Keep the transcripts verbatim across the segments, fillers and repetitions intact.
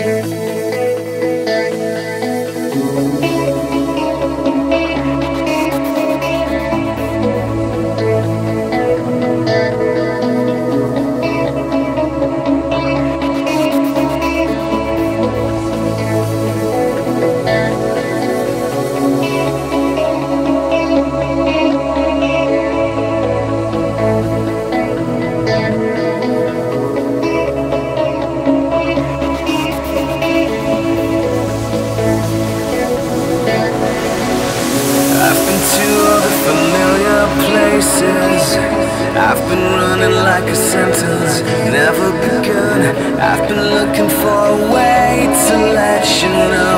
I've been running like a sentence, never begun. I've been looking for a way to let you know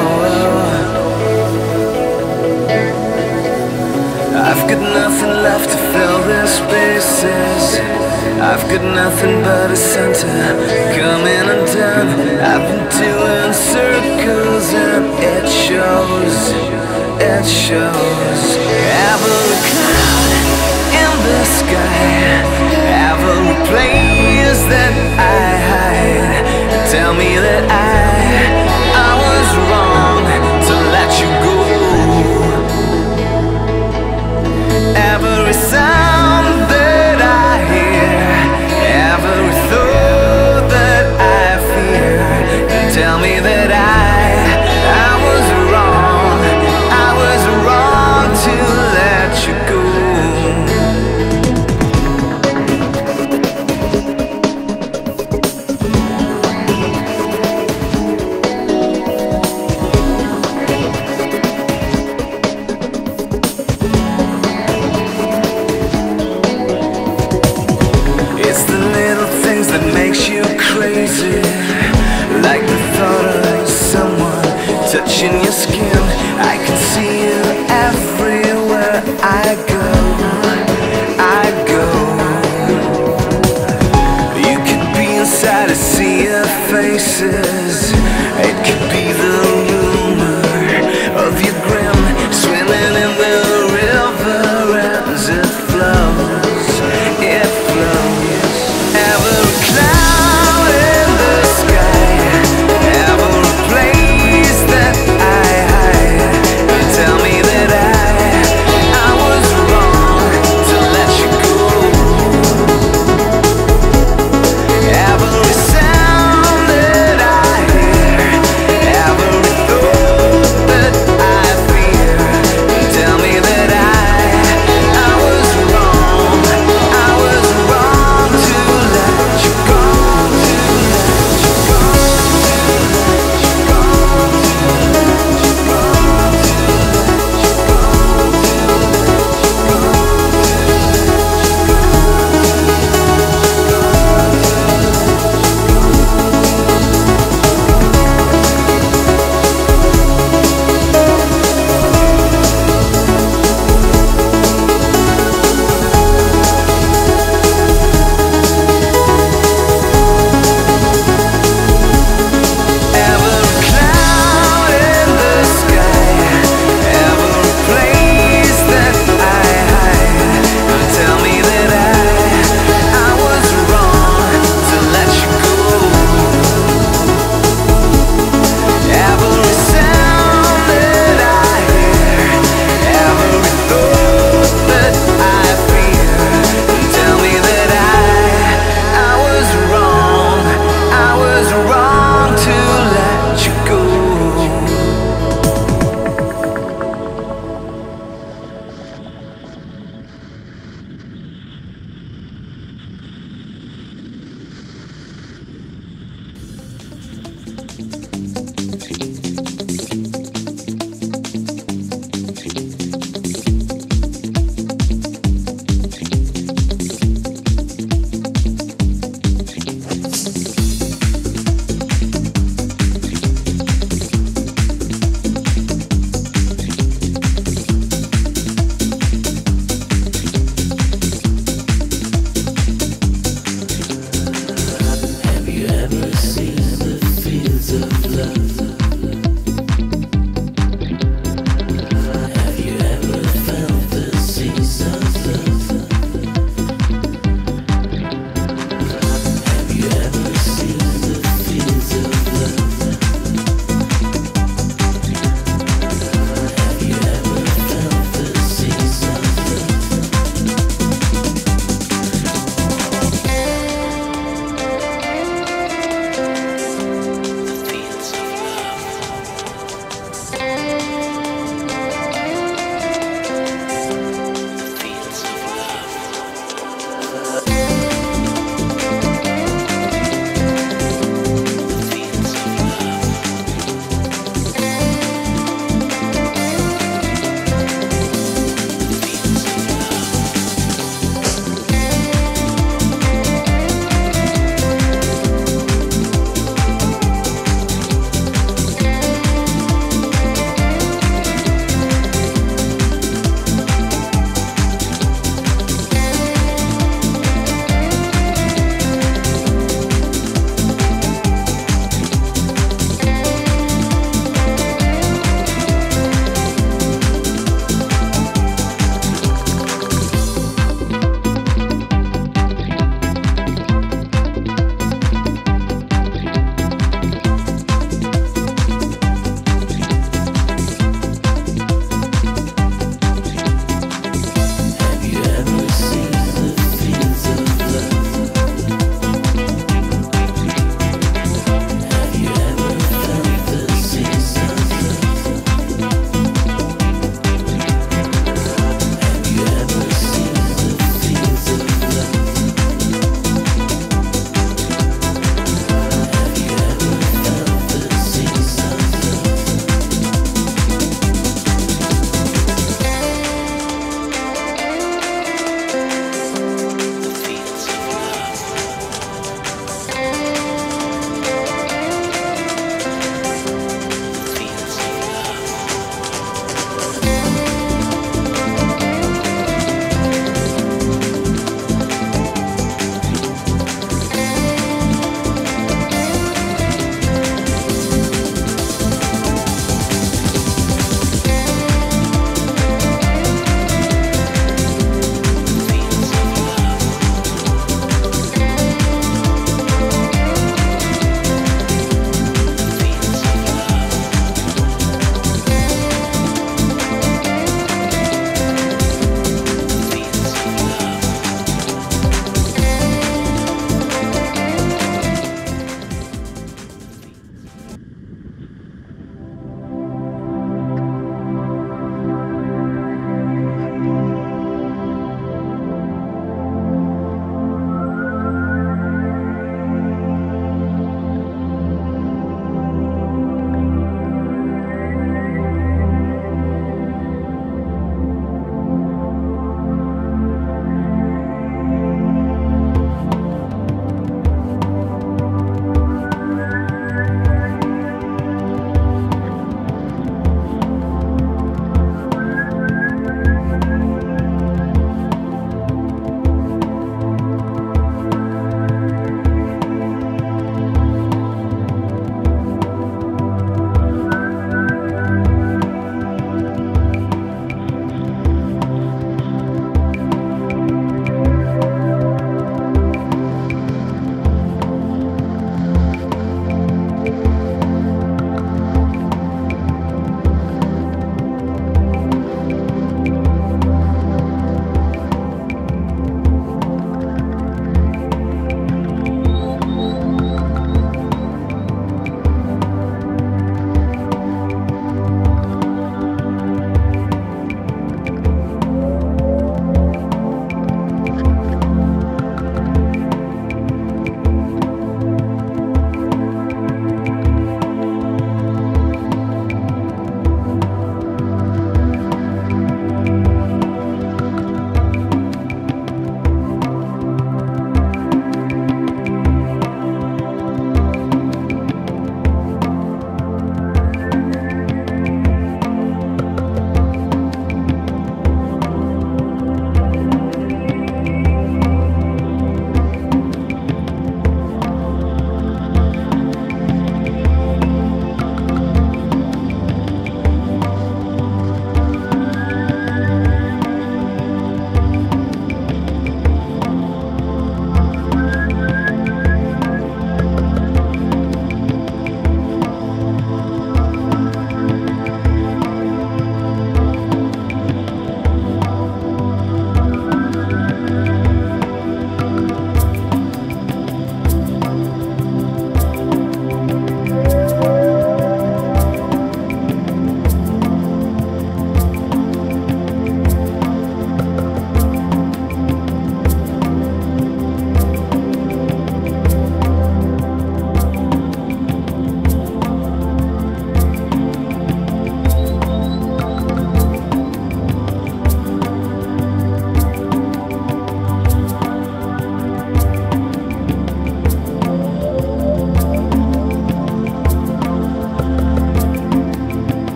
I've got nothing left to fill the spaces. I've got nothing but a center, coming undone. I've been doing circles and it shows, it shows. Every cloud in the sky, every place that I hide, tell me that I, I was wrong to let you go. Every sound that I hear, every thought that I fear, tell me that I, I was wrong, I was wrong to let you go. Crazy, like the thought of someone touching your skin. I can see you everywhere I go, I go. You could be inside a sea of faces. It could be the rumor of your grin, swimming in the river as it flows, it flows. Every cloud in the sky, every place that I hide, tell me that I, I was wrong to let you go. Every sound that I hear, every thought that I fear, tell me that I, I was wrong, I was wrong to let you go. Have you ever seen the fields of love?